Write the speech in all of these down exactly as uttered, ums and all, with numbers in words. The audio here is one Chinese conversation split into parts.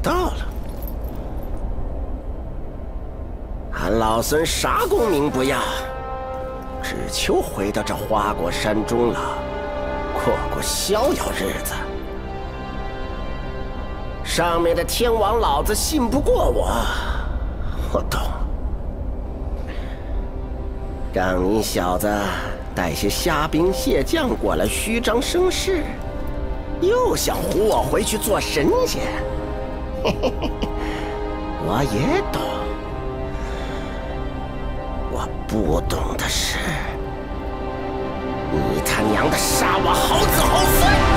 到了。俺老孙啥功名不要，只求回到这花果山中了，过过逍遥日子。上面的天王老子信不过我，我懂。让你小子带些虾兵蟹将过来虚张声势，又想唬我回去做神仙。嘿嘿嘿，我也懂。我不懂的是，你他娘的杀我好子好孙！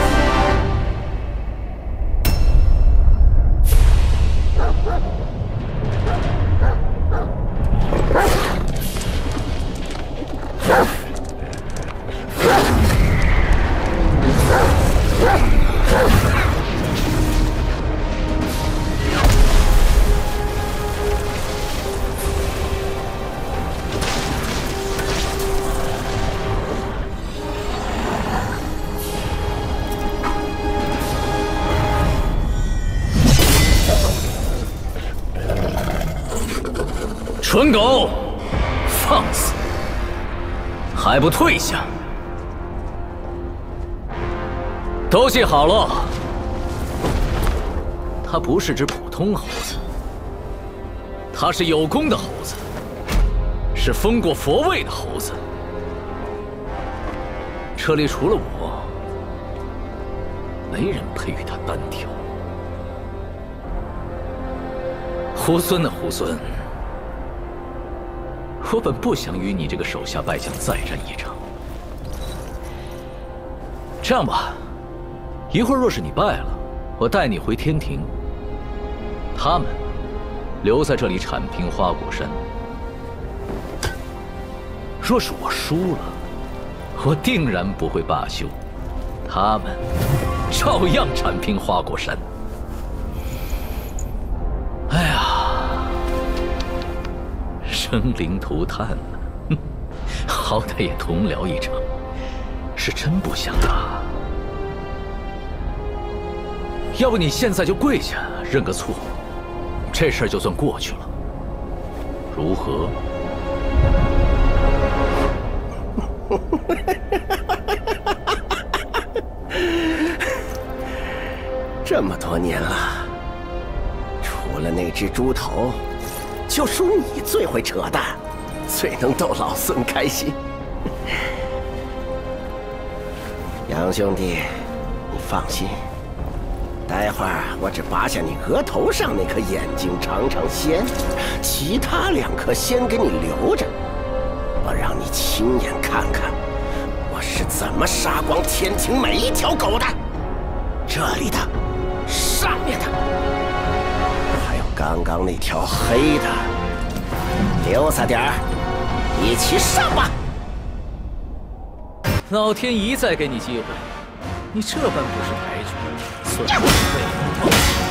蠢狗，放肆！还不退下！都记好了，它不是只普通猴子，它是有功的猴子，是封过佛位的猴子。这里除了我，没人配与它单挑。猢狲呢，猢狲！我本不想与你这个手下败将再战一场。这样吧，一会儿若是你败了，我带你回天庭，他们留在这里铲平花果山。若是我输了，我定然不会罢休，他们照样铲平花果山。哎呀！生灵涂炭了，哼，好歹也同僚一场，是真不想打。要不你现在就跪下认个错，这事儿就算过去了，如何？ 这么多年了，除了那只猪头，就属你最会扯淡，最能逗老孙开心。杨兄弟，你放心，待会儿我只拔下你额头上那颗眼睛尝尝鲜，其他两颗先给你留着，我让你亲眼看看我是怎么杀光天庭每一条狗的。这里的，上面的，还有刚刚那条黑的，留下点儿，一起上吧！ 老天一再给你机会，你这般不识抬举，算我是被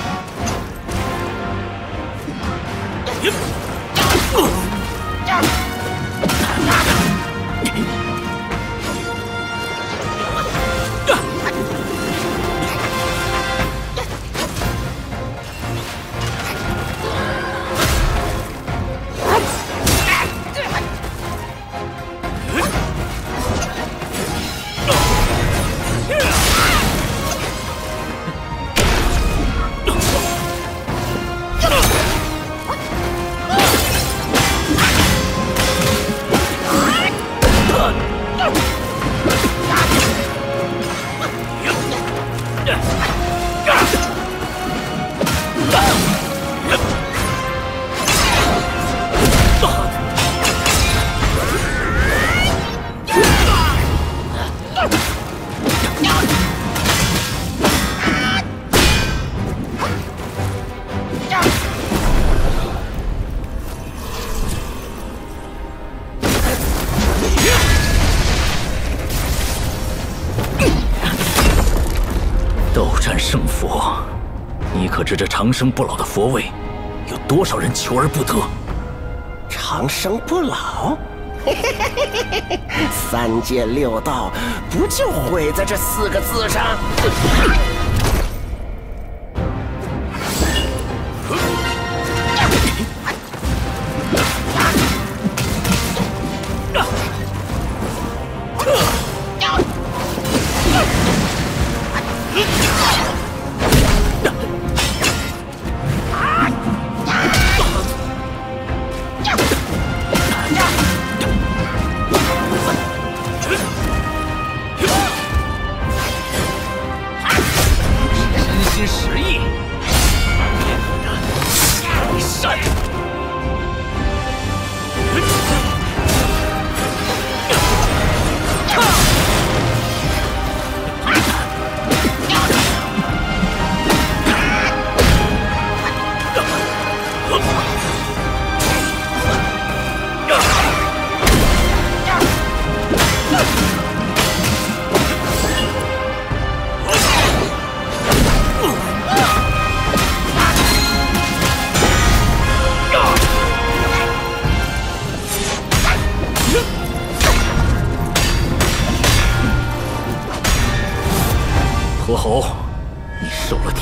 圣佛，你可知这长生不老的佛位，有多少人求而不得？ 长生不老？三界六道不就毁在这四个字上？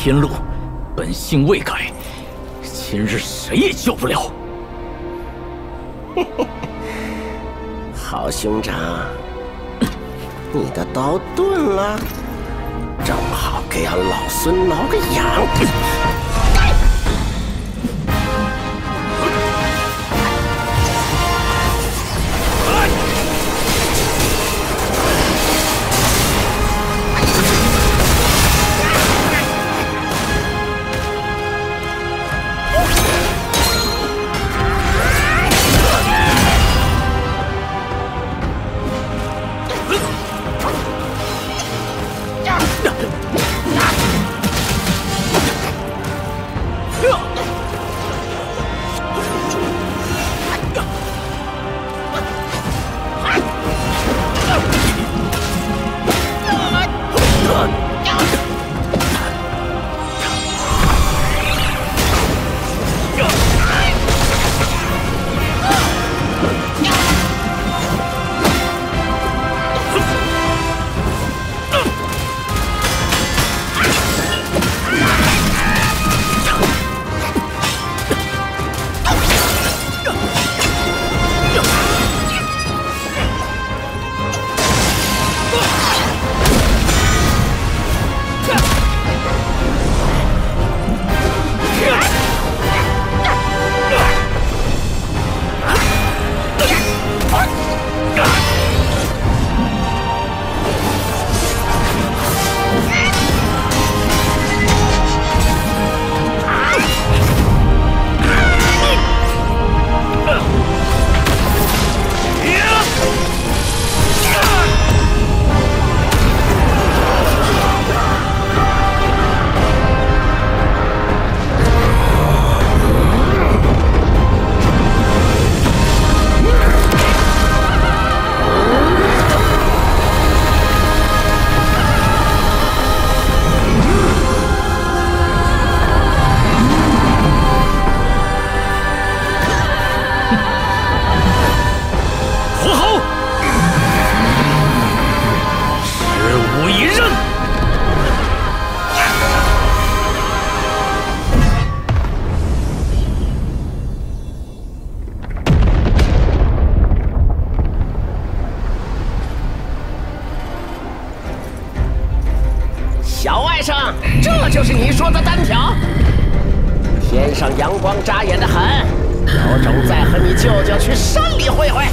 天路，本性未改，今日谁也救不了。 嘿嘿，好兄长，你的刀钝了，正好给俺老孙挠个痒。 这就是你说的单挑？ 天上阳光扎眼的很，有种再和你舅舅去山里会会。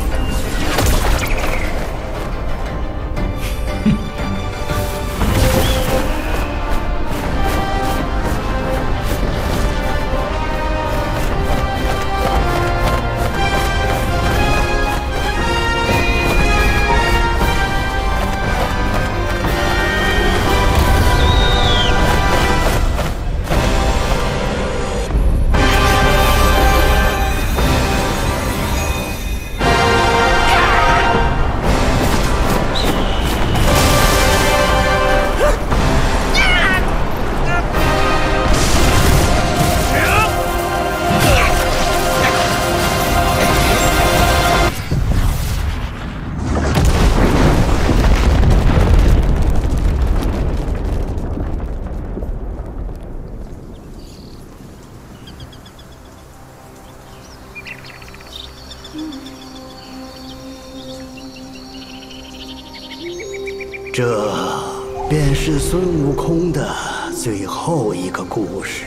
这便是孙悟空的最后一个故事。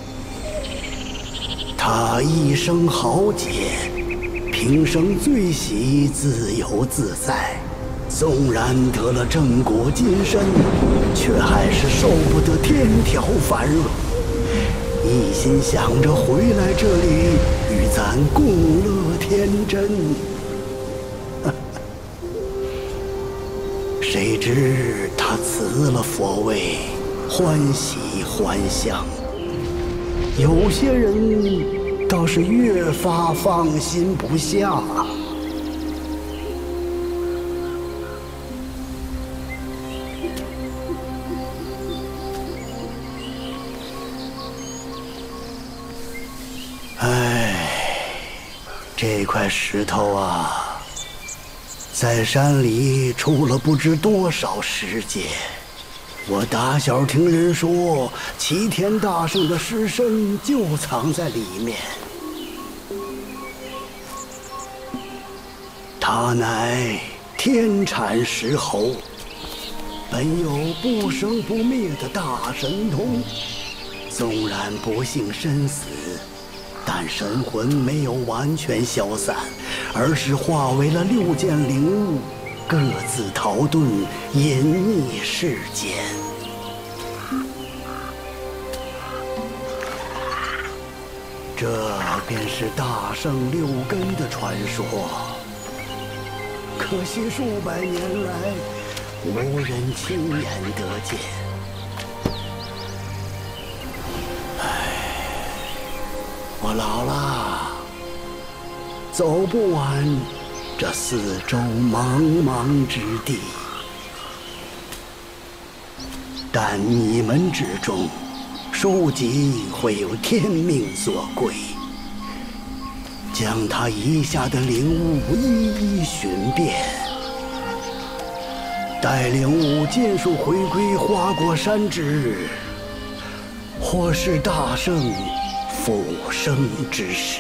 他一生豪杰，平生最喜自由自在。纵然得了正果金身，却还是受不得天条繁荣，一心想着回来这里与咱共乐天真。谁知他辞了佛位，欢喜还乡。有些人倒是越发放心不下。唉，这块石头啊，在山里出了不知多少世界， 我打小听人说，齐天大圣的尸身就藏在里面。他乃天产石猴，本有不生不灭的大神通。纵然不幸身死，但神魂没有完全消散，而是化为了六件灵物。 各自逃遁，隐匿世间。这便是大圣六根的传说。可惜数百年来，无人亲眼得见。唉，我老了，走不完。 这四周茫茫之地，但你们之中，书籍会有天命所归，将他遗下的灵物一一寻遍，待灵物尽数回归花果山之日，或是大圣复生之时。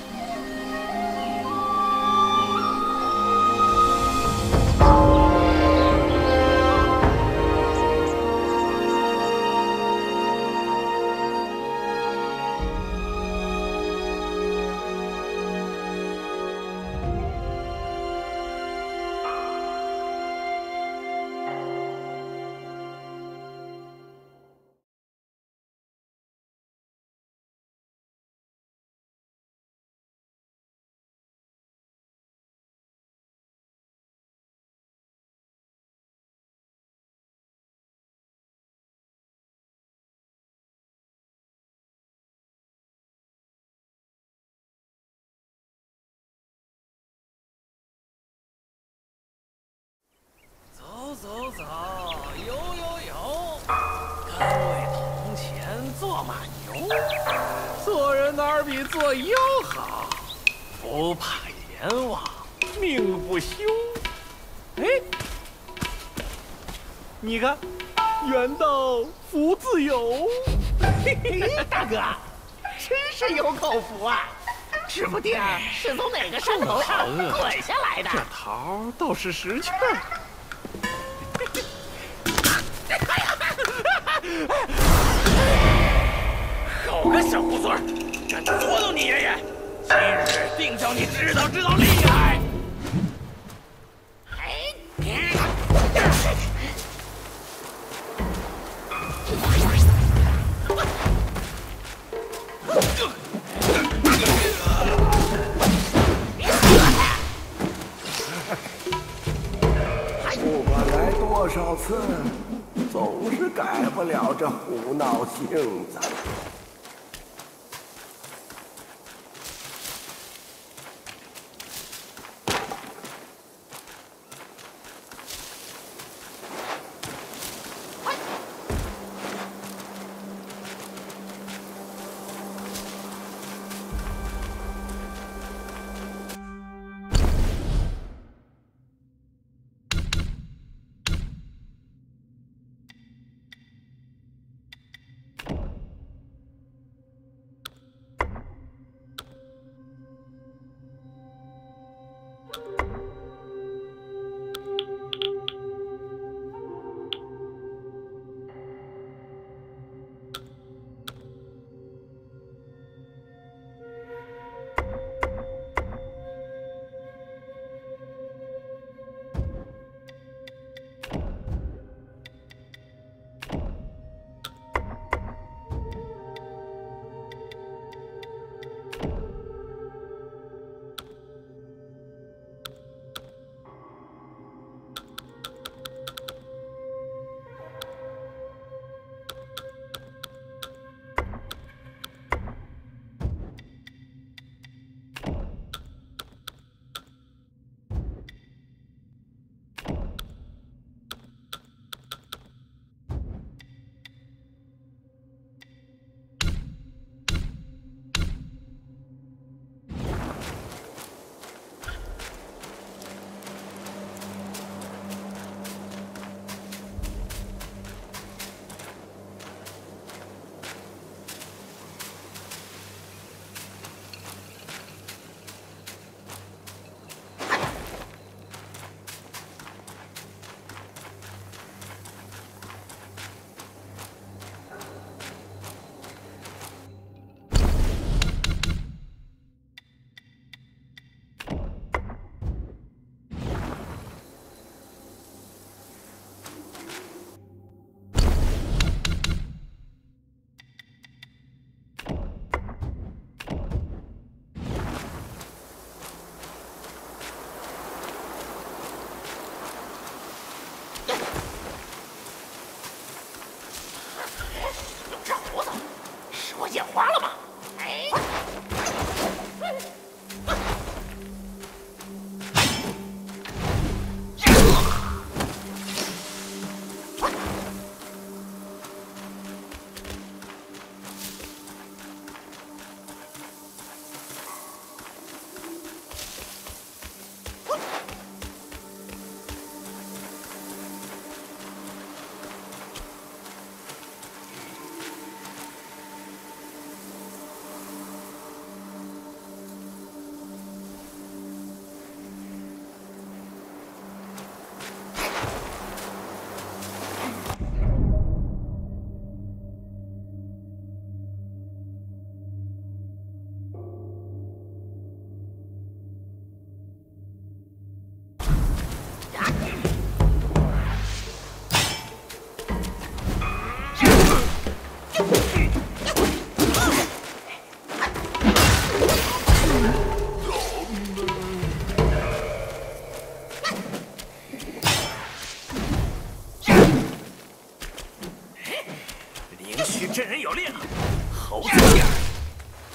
走走，游游游，跟位铜钱坐马牛，做人哪儿比做妖好？不怕阎王，命不休。哎，你看，远道福自有。 嘿嘿，大哥，真是有口福啊！指不定是从哪个山头上滚下来的。 这桃倒是识趣。 好个小猢狲儿，敢捉弄你爷爷！今日定叫你知道知道厉害！ 哎， 不管来多少次。 总是改不了这胡闹性子。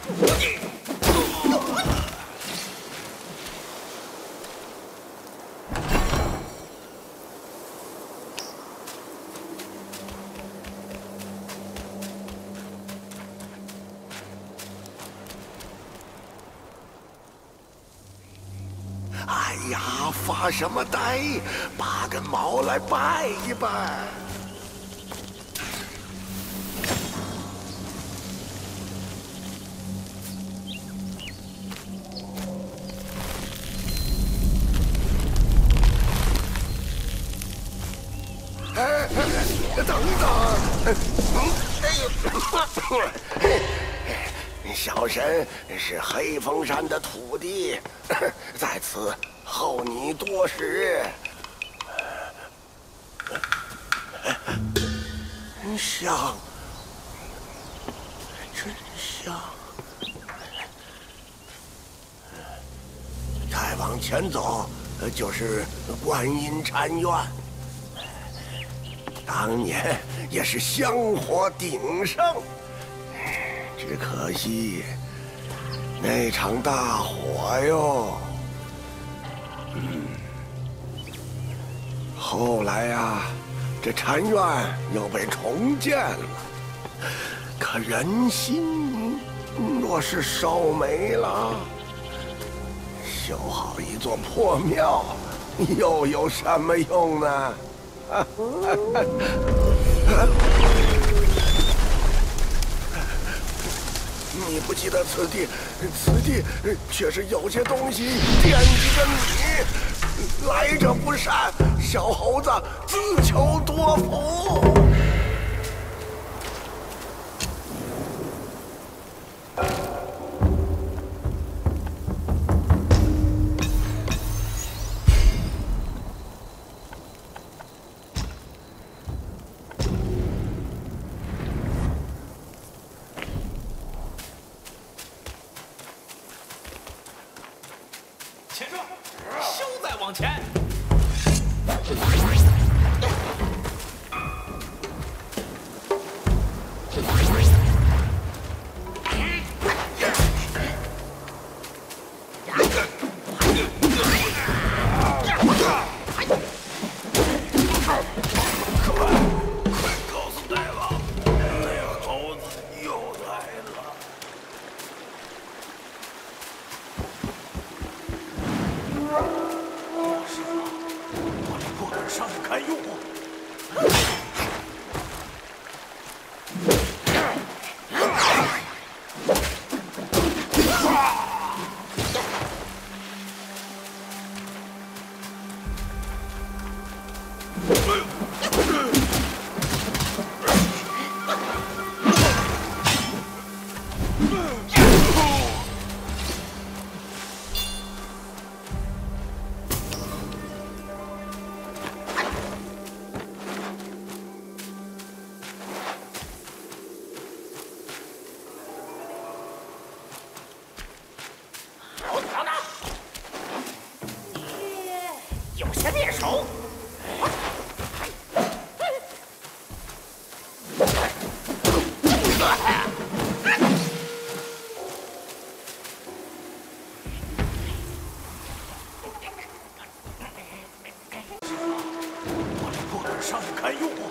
哎呀，发什么呆？拔根毛来拜一拜。哎，等等！哎呦！小神是黑风山的土地，在此候你多时。香，真香！再往前走，就是观音禅院。当年也是香火鼎盛。只可惜那场大火哟，嗯，后来呀，这禅院又被重建了，可人心若是烧没了，修好一座破庙又有什么用呢？你不记得此地，此地却是有些东西惦记着你。来者不善，小猴子自求多福。 且说，休再往前。上去看用。有些面熟。我这不能上去看用啊。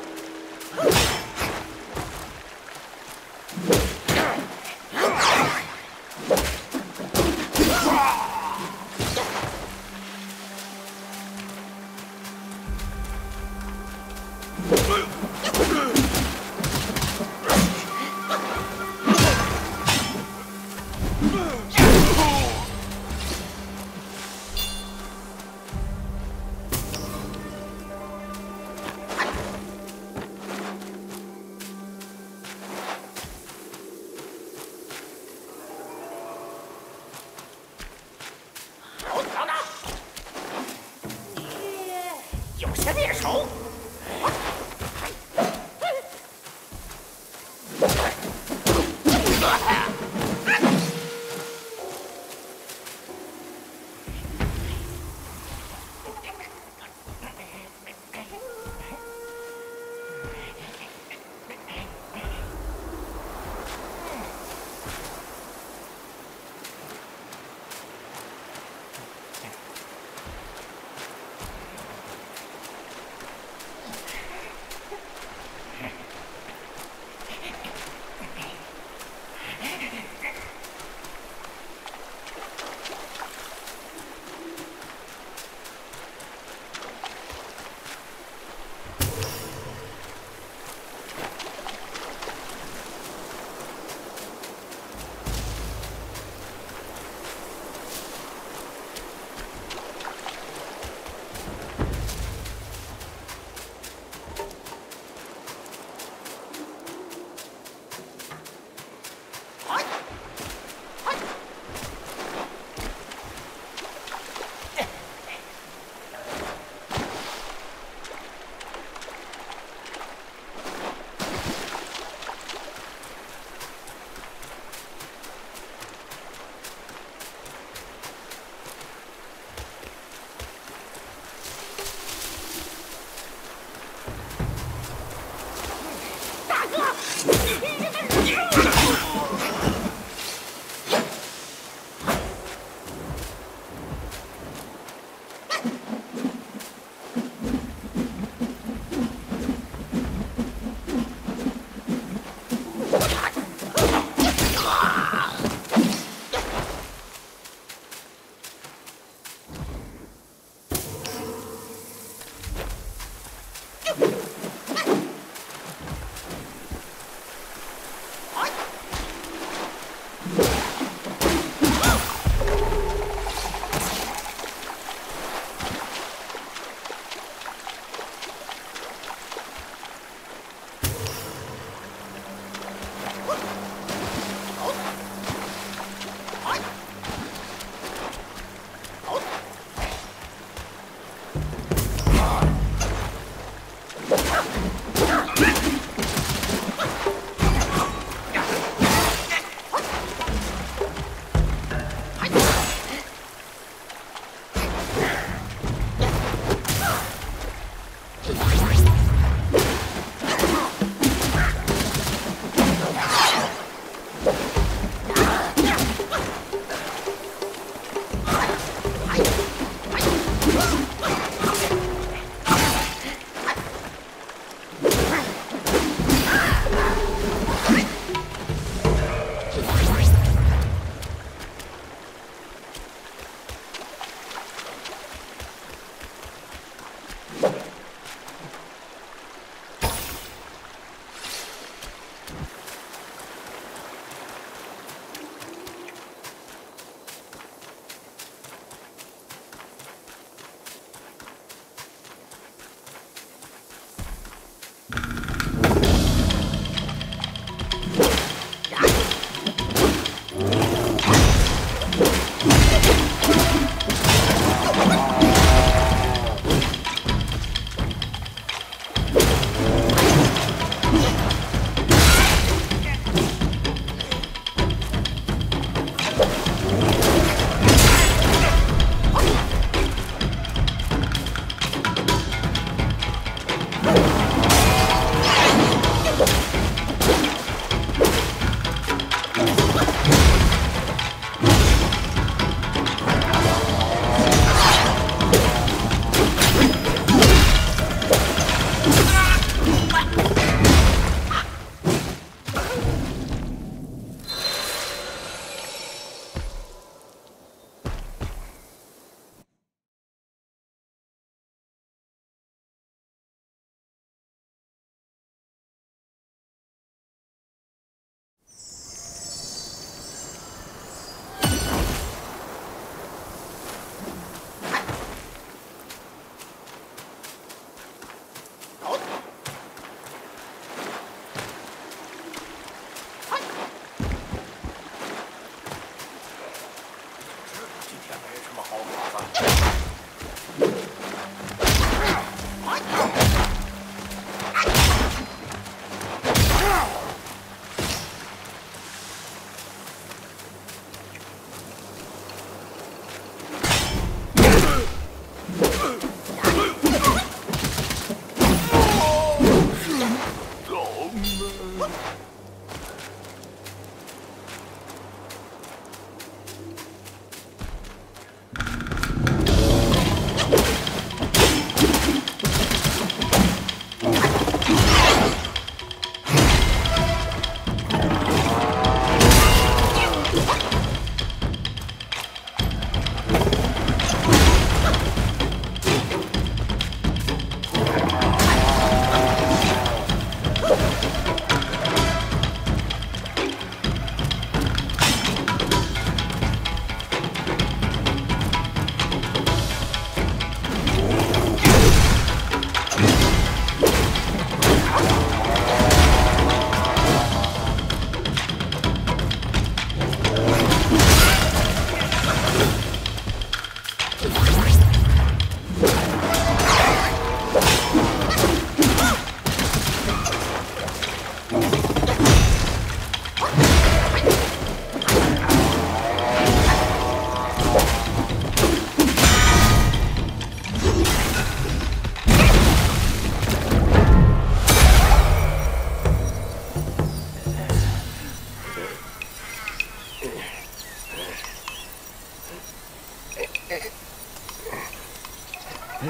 有些面熟。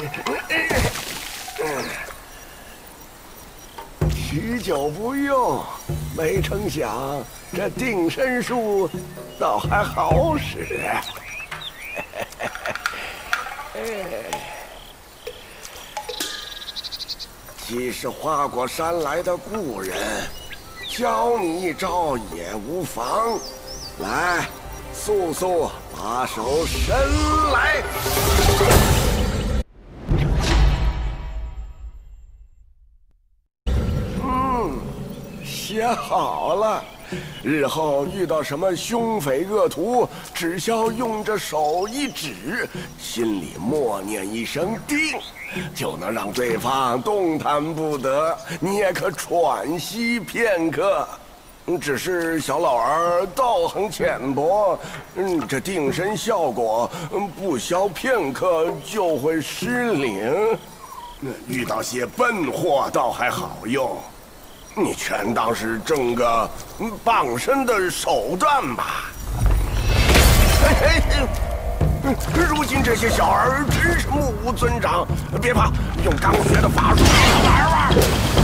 许久不用，没成想这定身术倒还好使。既是花果山来的故人，教你一招也无妨。来，速速把手伸来。嗯，写好了。日后遇到什么凶匪恶徒，只需用着手一指，心里默念一声“定”，就能让对方动弹不得，你也可喘息片刻。只是小老儿道行浅薄，嗯，这定身效果不消片刻就会失灵。遇到些笨货倒还好用。你全当是挣个傍身的手段吧。如今这些小儿真是目无尊长，别怕，用刚学的法术玩玩。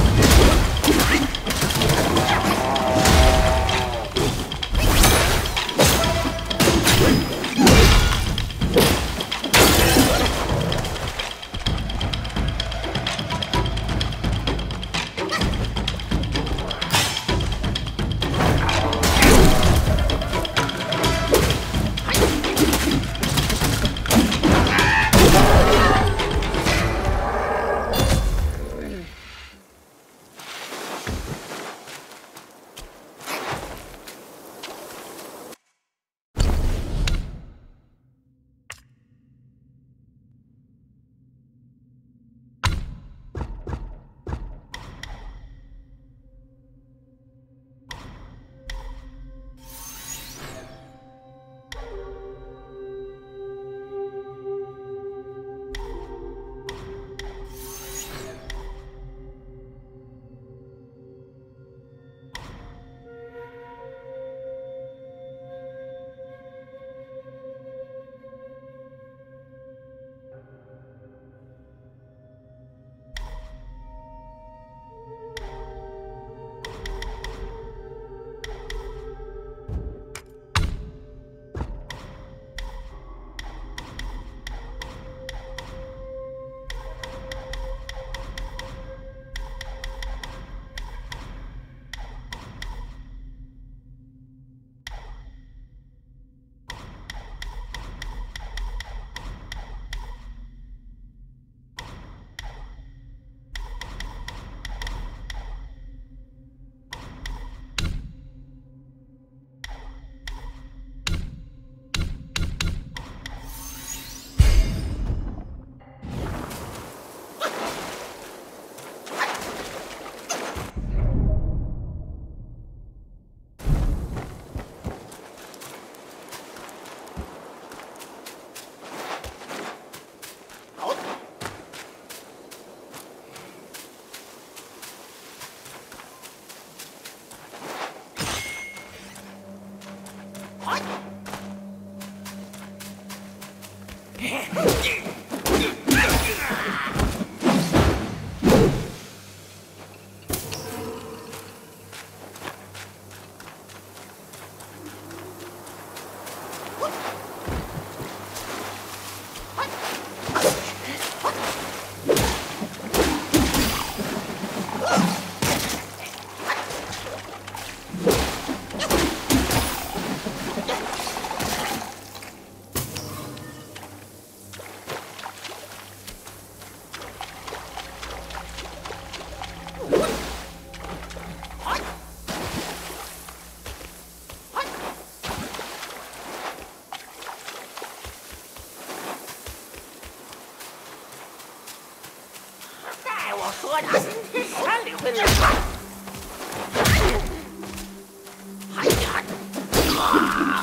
说他山里会来。哎呀！啊！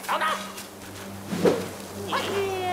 等等！哎呀！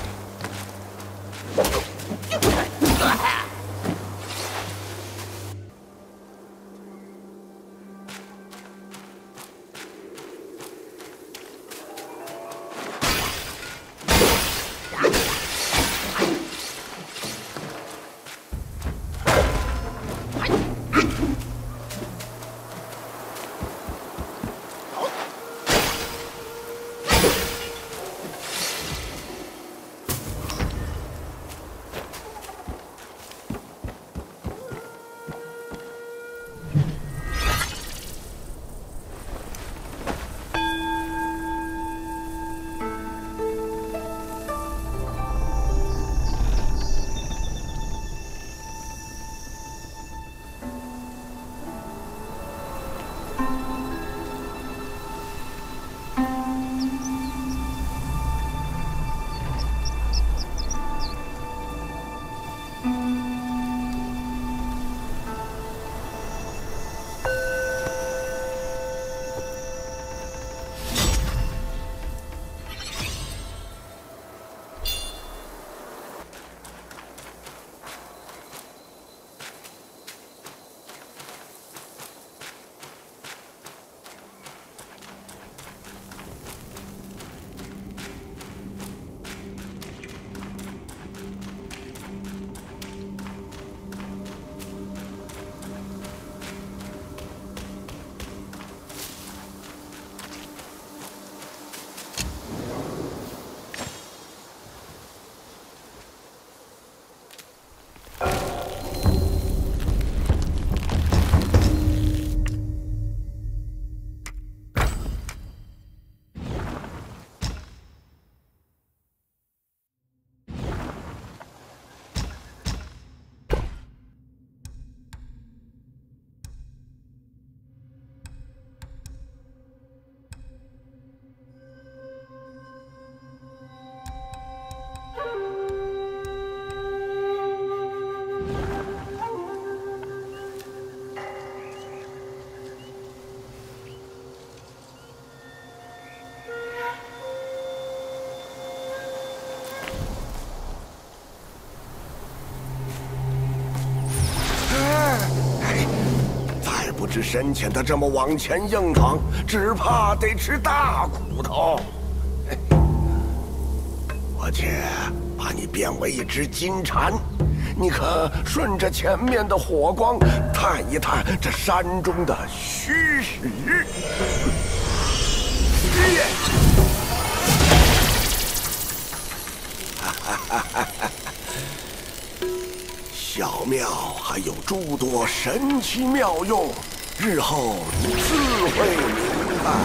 是深浅的这么往前硬闯，只怕得吃大苦头。我且把你变为一只金蝉，你可顺着前面的火光探一探这山中的虚实。小庙还有诸多神奇妙用，日后你自会明白。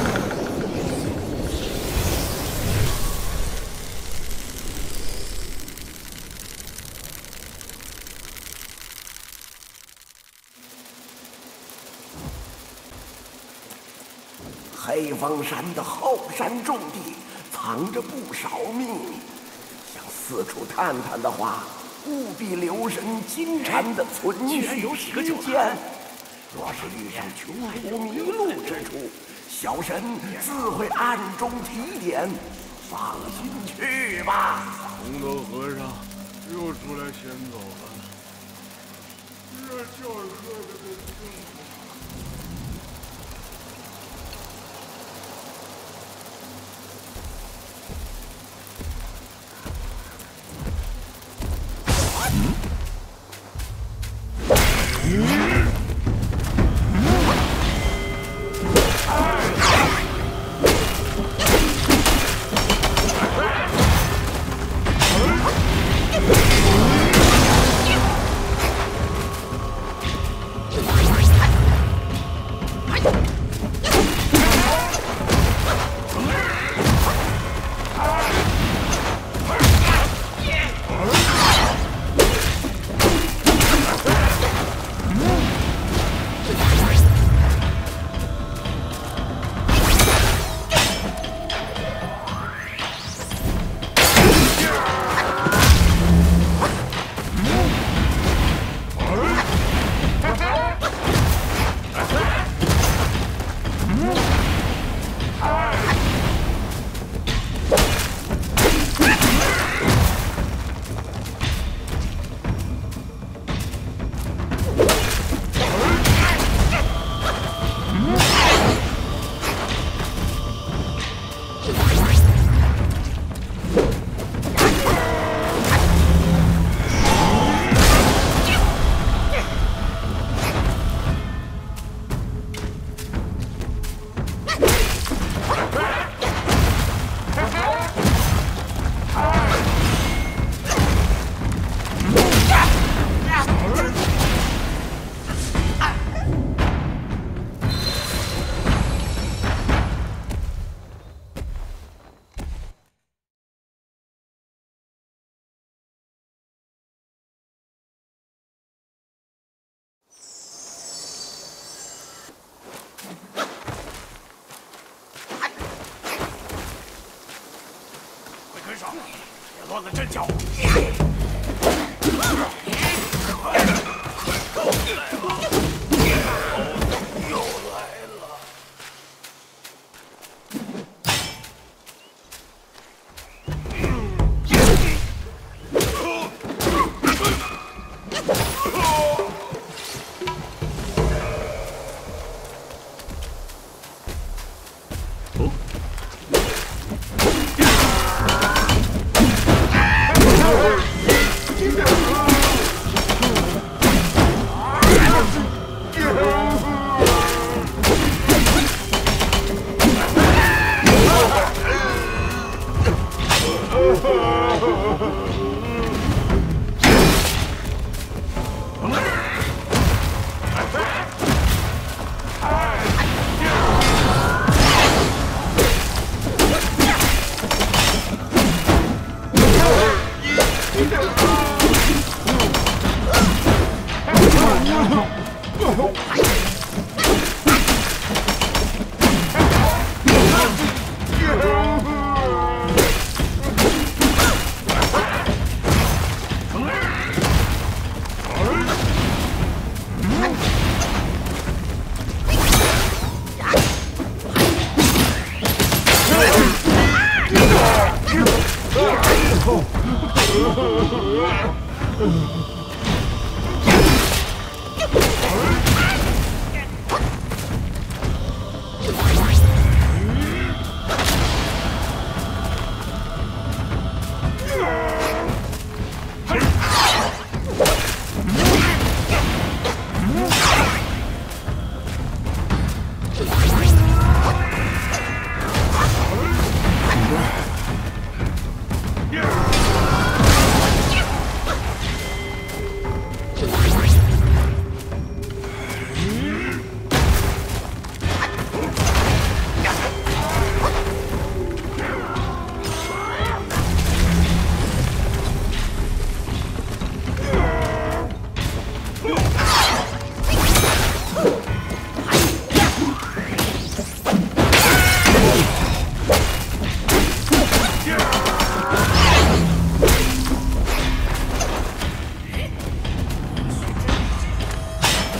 黑风山的后山重地藏着不少秘密，想四处探探的话，务必留神金蝉的存续时间。若是遇上穷途迷路之处，小神自会暗中提点，放心去吧。 红头和尚又出来先走了，这就是喝的这正好。 上，别乱了阵脚。又来了。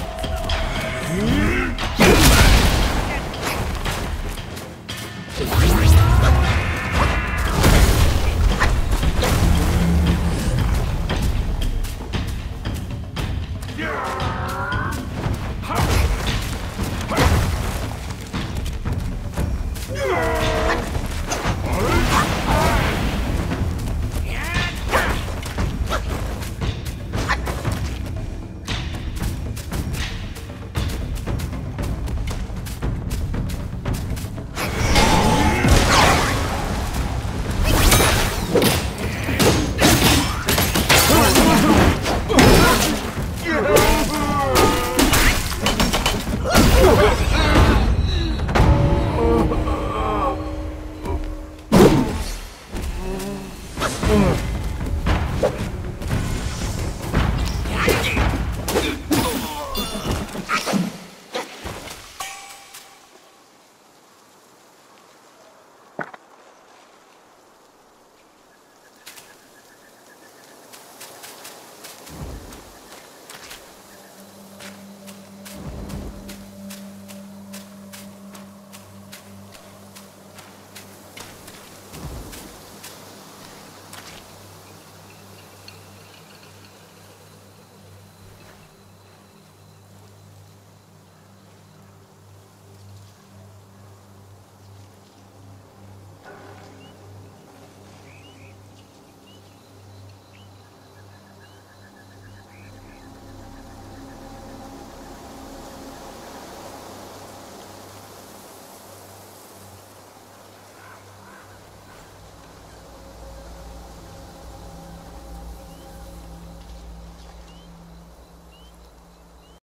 嗯